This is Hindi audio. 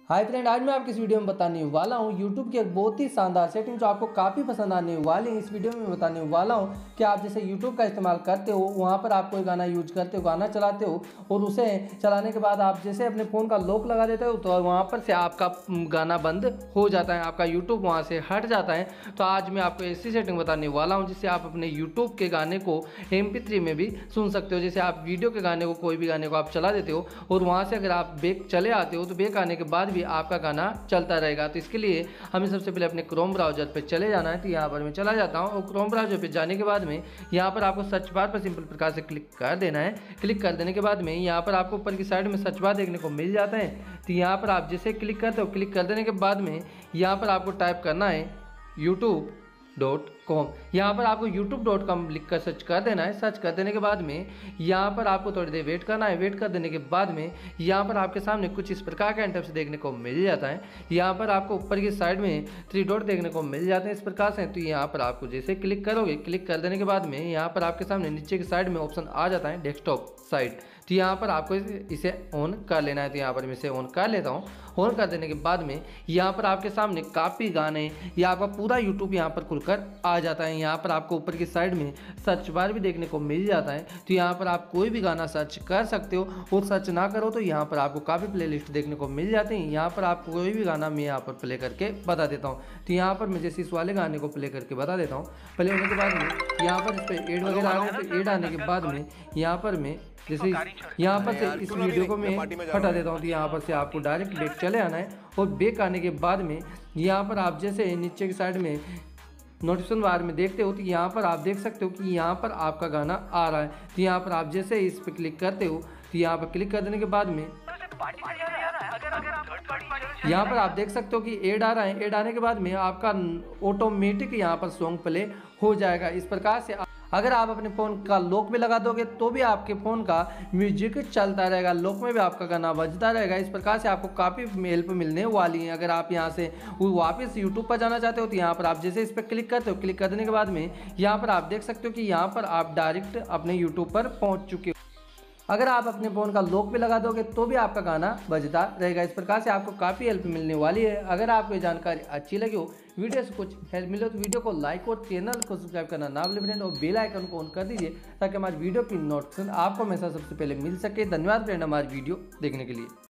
हाय फ्रेंड, आज मैं आपकी इस वीडियो में बताने वाला हूँ यूट्यूब की एक बहुत ही शानदार सेटिंग जो आपको काफ़ी पसंद आने वाली है। इस वीडियो में बताने वाला हूँ कि आप जैसे यूट्यूब का इस्तेमाल करते हो, वहाँ पर आप कोई गाना यूज करते हो, गाना चलाते हो और उसे चलाने के बाद आप जैसे अपने फ़ोन का लॉक लगा देते हो तो वहाँ पर से आपका गाना बंद हो जाता है, आपका यूट्यूब वहाँ से हट जाता है। तो आज मैं आपको ऐसी सेटिंग बताने वाला हूँ जिससे आप अपने यूट्यूब के गाने को MP3 में भी सुन सकते हो। जैसे आप वीडियो के गाने को, कोई भी गाने को आप चला देते हो और वहाँ से अगर आप बैक चले आते हो तो बैक आने के बाद भी आपका गाना चलता रहेगा। तो इसके लिए हमें सबसे पहले अपने क्रोम ब्राउजर पे चले जाना है। तो यहाँ पर मैं चला जाता हूँ और क्रोम ब्राउजर पे जाने के बाद में यहाँ पर आपको सर्च बार पर सिंपल प्रकार से क्लिक कर देना है। क्लिक कर देने के बाद में यहाँ पर आपको ऊपर की साइड में सर्च बार देखने को मिल जाता है। तो यहाँ पर आप जैसे क्लिक करते हो, क्लिक कर देने के बाद में यहाँ पर आपको टाइप करना है youtube.com। यहाँ पर आपको youtube.com लिख कर सर्च कर देना है। सर्च कर देने के बाद में यहाँ पर आपको थोड़ी देर वेट करना है। वेट कर देने के बाद में यहाँ पर आपके सामने कुछ इस प्रकार का इंटरफेस देखने को मिल जाता है। यहाँ पर आपको ऊपर की साइड में 3 डॉट देखने को मिल जाते हैं इस प्रकार से। तो यहाँ पर आपको जैसे क्लिक करोगे, क्लिक कर देने के बाद में यहाँ पर आपके सामने नीचे की साइड में ऑप्शन आ जाता है डेस्कटॉप साइट। तो यहाँ पर आपको इसे ऑन कर लेना है। तो यहाँ पर मैं इसे ऑन कर लेता हूँ। ऑन कर देने के बाद में यहाँ पर आपके सामने काफ़ी गाने या आपका पूरा यूट्यूब यहाँ पर खुलकर आ जाता है। यहाँ पर आपको ऊपर की साइड में सर्च बार भी देखने को मिल जाता है। तो यहाँ पर आप कोई भी गाना सर्च कर सकते हो और सर्च ना करो तो यहाँ पर आपको काफ़ी प्लेलिस्ट देखने को मिल जाती हैं। यहाँ पर आपको कोई भी गाना मैं यहाँ पर प्ले करके बता देता हूँ। तो यहाँ पर मैं जैसे इस वाले गाने को प्ले करके बता देता हूँ। प्ले होने के बाद में यहाँ पर इस पर एड वगैरह आ गए। तो एड आने के बाद में यहाँ पर मैं जैसे यहाँ पर से इस वीडियो को मैं हटा देता हूँ। तो यहाँ पर से आपको डायरेक्ट बैक चले आना है और बैक आने के बाद में यहाँ पर आप जैसे नीचे की साइड में नोटिफिकेशन बार में देखते हो तो यहाँ पर आप देख सकते हो कि यहाँ पर आपका गाना आ रहा है। तो यहाँ पर आप जैसे इस पर क्लिक करते हो तो यहाँ पर क्लिक कर देने के बाद में यहाँ पर आप देख सकते हो कि एड आ रहा है। एड आने के बाद में आपका ऑटोमेटिक यहाँ पर सॉन्ग प्ले हो जाएगा। इस प्रकार से अगर आप अपने फ़ोन का लॉक में लगा दोगे तो भी आपके फ़ोन का म्यूजिक चलता रहेगा, लॉक में भी आपका गाना बजता रहेगा। इस प्रकार से आपको काफ़ी हेल्प मिलने वाली है। अगर आप यहाँ से वापस यूट्यूब पर जाना चाहते हो तो यहाँ पर आप जैसे इस पर क्लिक करते हो, क्लिक कर देने के बाद में यहाँ पर आप देख सकते हो कि यहाँ पर आप डायरेक्ट अपने यूट्यूब पर पहुँच चुके हो। अगर आप अपने फ़ोन का लॉक पे लगा दोगे तो भी आपका गाना बजता रहेगा। इस प्रकार से आपको काफ़ी हेल्प मिलने वाली है। अगर आपको ये जानकारी अच्छी लगी हो, वीडियो से कुछ हेल्प मिले तो वीडियो को लाइक और चैनल को सब्सक्राइब करना ना भूलें फ्रेंड, और बेल आइकन को ऑन कर दीजिए ताकि हमारी वीडियो की नोटिफिकेशन आपको हमेशा सबसे पहले मिल सके। धन्यवाद फ्रेंड हमारी वीडियो देखने के लिए।